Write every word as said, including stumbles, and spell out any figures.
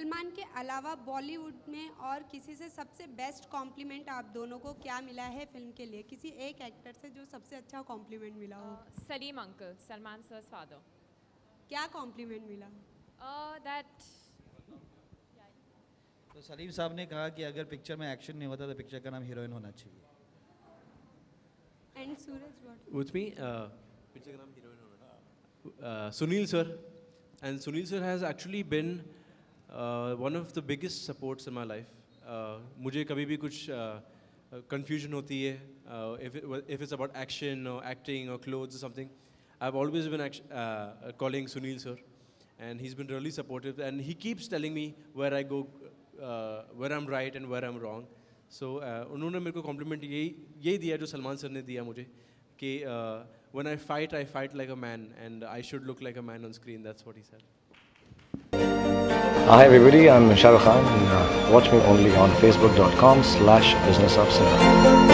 सलमान के अलावा बॉलीवुड में और किसी से सबसे बेस्ट कॉम्प्लीमेंट आप दोनों को क्या मिला है फिल्म के लिए? किसी एक एक्टर से जो सबसे अच्छा कॉम्प्लीमेंट मिला हो? Uh, Salim uncle, Salman sir's father. क्या कॉम्प्लीमेंट मिला? Uh, that. तो सलीम साहब ने कहा कि अगर पिक्चर में एक्शन नहीं होता तो पिक्चर का नाम हीरोइन होना चाहिए. And Sooraj, what? With me, uh, picture का नाम हीरोइन होना. Sunil sir, and Sunil sir has actually been uh, one of the biggest supports in my life. Uh, मुझे कभी भी कुछ uh, confusion होती है, uh, if it, if it's about action or acting or clothes or something, I've always been act, uh, calling Sunil sir, and he's been really supportive, and he keeps telling me where I go, uh, where I'm right and where I'm wrong. So uh, उन्होंने मेरे को compliment यही यही दिया जो Salman sir ने दिया मुझे कि uh, when I fight, I fight like a man, and I should look like a man on screen. That's what he said. Hi everybody, I'm Shah Rukh Khan, and uh, watch me only on facebook dot com slash business of cinema.